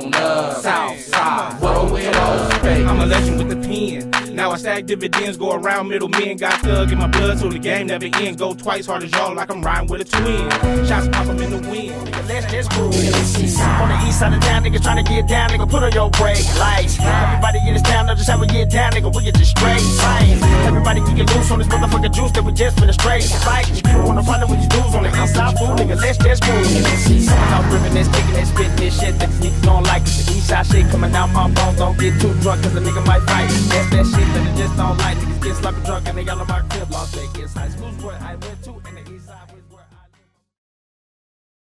on up. Southside, what we all pay. I'm a legend with the pen. Now I stack dividends, go around middlemen. Got thug in my blood, so the game never ends. Go twice hard as y'all, like I'm riding with a twin. Shots pop 'em in the wind. Let's groove. On the east side of town, niggas tryna get down, nigga. Put on your brake lights. Everybody in this town know just how we get down, nigga. We get just straight fight. Everybody get loose on this motherfucking juice that we just finna straight fight. You wanna find out what these dudes on the east side fool, nigga. Let's just groove. Coming out ripping this, kicking this, spitting this shit that these niggas don't like. It's the east side shit coming out my bones. Don't get too drunk, cause a nigga might fight. That's that shit that they just don't like. Niggas get sloppy drunk and they all on my crib. Lost Vegas, high school's where I went.